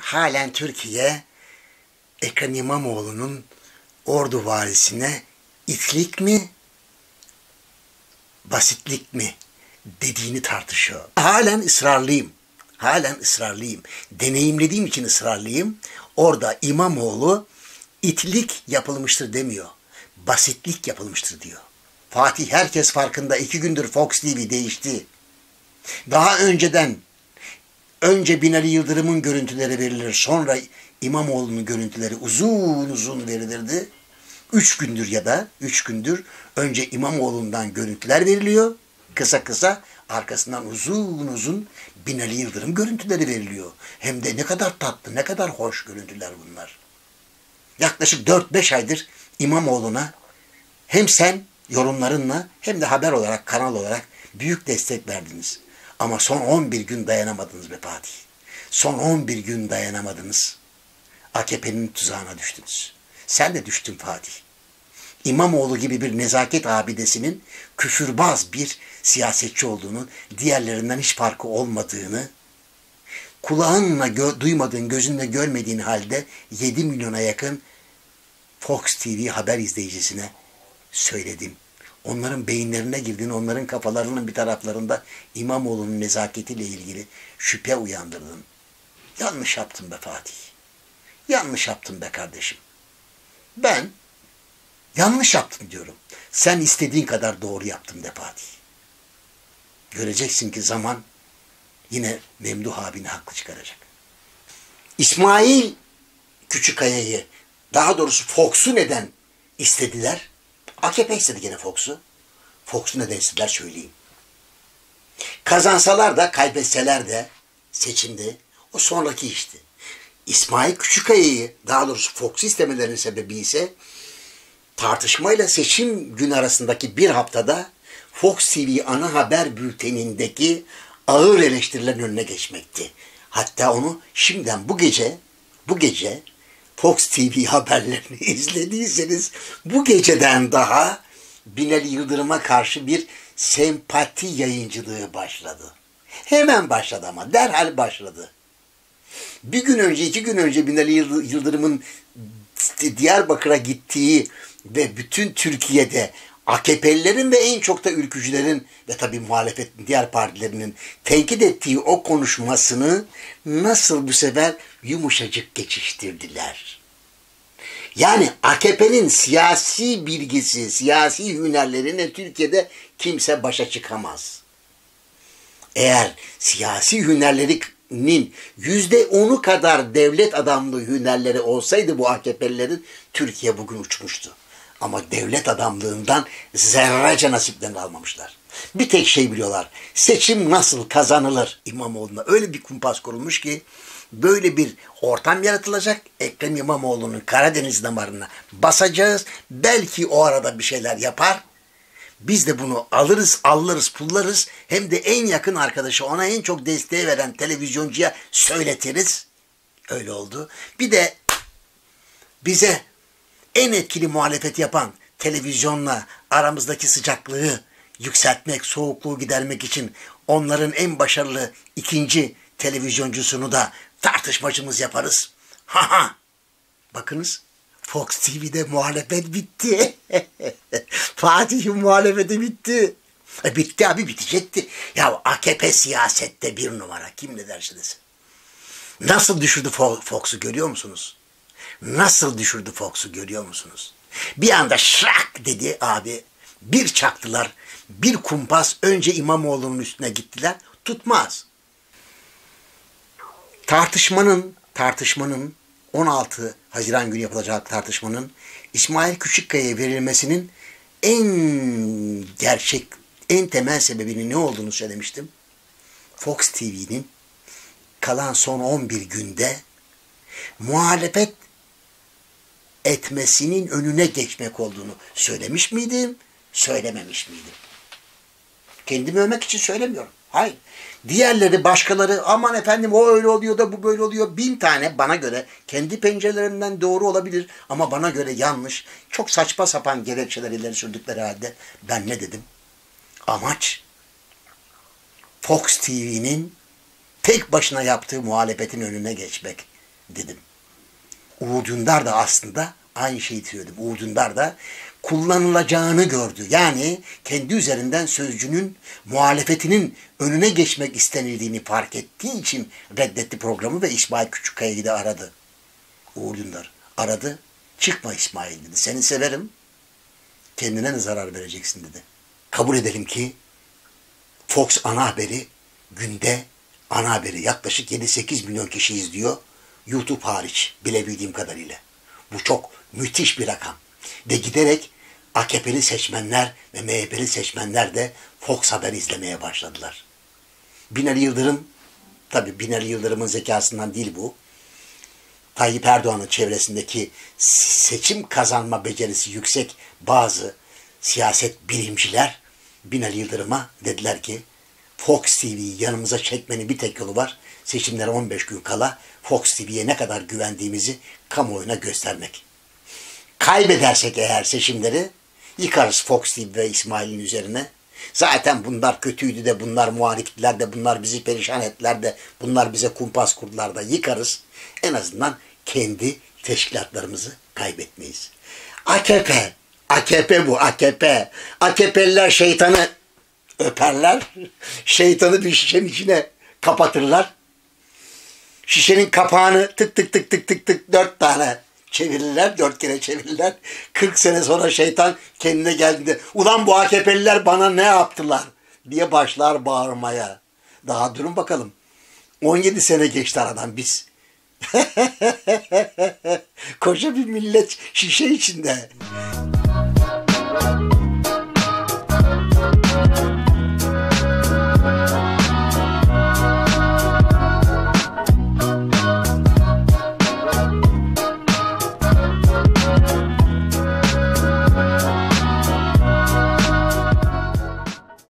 halen Türkiye Ekrem İmamoğlu'nun Ordu valisine itlik mi, basitlik mi dediğini tartışıyor. Halen ısrarlıyım. Halen ısrarlıyım. Deneyimlediğim için ısrarlıyım. Orada İmamoğlu itlik yapılmıştır demiyor. Basitlik yapılmıştır diyor. Fatih herkes farkında. 2 gündür Fox TV değişti. Daha önce Binali Yıldırım'ın görüntüleri verilir. Sonra İmamoğlu'nun görüntüleri uzun uzun verilirdi. 3 gündür ya da 3 gündür önce İmamoğlu'ndan görüntüler veriliyor. Kısa kısa arkasından uzun uzun Binali Yıldırım görüntüleri veriliyor. Hem de ne kadar tatlı, ne kadar hoş görüntüler bunlar. Yaklaşık 4-5 aydır İmamoğlu'na hem sen yorumlarınla hem de haber olarak, kanal olarak büyük destek verdiniz. Ama son 11 gün dayanamadınız be Fatih. Son 11 gün dayanamadınız. AKP'nin tuzağına düştünüz. Sen de düştün Fatih. İmamoğlu gibi bir nezaket abidesinin küfürbaz bir siyasetçi olduğunu, diğerlerinden hiç farkı olmadığını, kulağınla duymadığın, gözünle görmediğin halde 7 milyona yakın Fox TV haber izleyicisine söyledim. Onların beyinlerine girdiğini, onların kafalarının bir taraflarında İmamoğlu'nun nezaketiyle ilgili şüphe uyandırdın. Yanlış yaptın be Fatih. Yanlış yaptın be kardeşim. Ben yanlış yaptım diyorum. Sen istediğin kadar doğru yaptın de Fatih. Göreceksin ki zaman yine Memduh abini haklı çıkaracak. İsmail Küçükkaya'yı, daha doğrusu Fox'u neden istediler? AKP istedi gene Fox'u. Fox'u neden istediler söyleyeyim. Kazansalar da kaybetseler de seçimde o sonraki işti. İsmail Küçükkaya'yı, daha doğrusu Fox'u istemelerinin sebebi ise tartışmayla seçim günü arasındaki bir haftada Fox TV ana haber bültenindeki ağır eleştirilerin önüne geçmekti. Hatta onu şimdiden bu gece Fox TV haberlerini izlediyseniz bu geceden daha Binali Yıldırım'a karşı bir sempati yayıncılığı başladı. Hemen başladı ama derhal başladı. Bir gün önce, 2 gün önce Binali Yıldırım'ın Diyarbakır'a gittiği ve bütün Türkiye'de AKP'lilerin ve en çok da ülkücülerin ve tabii muhalefetin diğer partilerinin tenkit ettiği o konuşmasını nasıl bu sefer yumuşacık geçiştirdiler. Yani AKP'nin siyasi bilgisi, siyasi hünerlerine Türkiye'de kimse başa çıkamaz. Eğer siyasi hünerlerinin %10'u kadar devlet adamlığı hünerleri olsaydı bu AKP'lilerin, Türkiye bugün uçmuştu. Ama devlet adamlığından zerrece nasiplerini almamışlar. Bir tek şey biliyorlar. Seçim nasıl kazanılır İmamoğlu'na. Öyle bir kumpas kurulmuş ki böyle bir ortam yaratılacak. Ekrem İmamoğlu'nun Karadeniz damarına basacağız. Belki o arada bir şeyler yapar. Biz de bunu alırız, pullarız. Hem de en yakın arkadaşı, ona en çok desteği veren televizyoncuya söyletiriz. Öyle oldu. Bir de bize en etkili muhalefet yapan televizyonla aramızdaki sıcaklığı yükseltmek, soğukluğu gidermek için onların en başarılı ikinci televizyoncusunu da tartışmacımız yaparız. Ha. Bakınız, Fox TV'de muhalefet bitti. Fatih'in muhalefeti bitti. Bitti abi, bitecekti. Ya AKP siyasette bir numara. Kim ne derse desin. Nasıl düşürdü Fox'u görüyor musunuz? Nasıl düşürdü Fox'u görüyor musunuz? Bir anda şak dedi abi. Bir çaktılar. Bir kumpas önce İmamoğlu'nun üstüne gittiler. Tutmaz. Tartışmanın 16 Haziran günü yapılacak tartışmanın İsmail Küçükkaya'ya verilmesinin en temel sebebinin ne olduğunu söylemiştim. Fox TV'nin kalan son 11 günde muhalefet etmesinin önüne geçmek olduğunu söylemiş miydim, söylememiş miydim? Kendimi övmek için söylemiyorum. Hayır. Diğerleri, başkaları, aman efendim o öyle oluyor da bu böyle oluyor. 1000 tane bana göre kendi pencerelerinden doğru olabilir ama bana göre yanlış, çok saçma sapan gerekçeler ileri sürdükleri halde ben ne dedim? Amaç Fox TV'nin tek başına yaptığı muhalefetin önüne geçmek. dedim. Uğur Dündar da aslında aynı şeyi söyledim. Uğur Dündar da kullanılacağını gördü. Yani kendi üzerinden sözcünün muhalefetinin önüne geçmek istenildiğini fark ettiği için reddetti programı ve İsmail Küçükkaya'yı da aradı. Uğur Dündar aradı. Çıkma İsmail dedi. Seni severim. Kendine ne zarar vereceksin dedi. Kabul edelim ki Fox ana haberi günde ana haberi yaklaşık 7-8 milyon kişi izliyor. YouTube hariç bilebildiğim kadarıyla. Bu çok müthiş bir rakam. Ve giderek AKP'li seçmenler ve MHP'li seçmenler de Fox Haber izlemeye başladılar. Binali Yıldırım, tabii Binali Yıldırım'ın zekasından değil bu. Tayyip Erdoğan'ın çevresindeki seçim kazanma becerisi yüksek bazı siyaset bilimciler Binali Yıldırım'a dediler ki Fox TV'yi yanımıza çekmenin bir tek yolu var. Seçimlere 15 gün kala Fox TV'ye ne kadar güvendiğimizi kamuoyuna göstermek. Kaybedersek eğer seçimleri yıkarız Fox TV ve İsmail'in üzerine. Zaten bunlar kötüydü de, bunlar muhalifler de, bunlar bizi perişan ettiler de, bunlar bize kumpas kurdular da yıkarız. En azından kendi teşkilatlarımızı kaybetmeyiz. AKP bu AKP. AKP'liler şeytanı öperler. Şeytanı bir şişenin içine kapatırlar. Şişenin kapağını tık tık tık tık tık tık 4 tane çevirirler, 4 kere çevirirler. 40 sene sonra şeytan kendine geldiğinde ulan bu AKP'liler bana ne yaptılar diye başlar bağırmaya. Daha durun bakalım. 17 sene geçti aradan biz. Koca bir millet şişe içinde.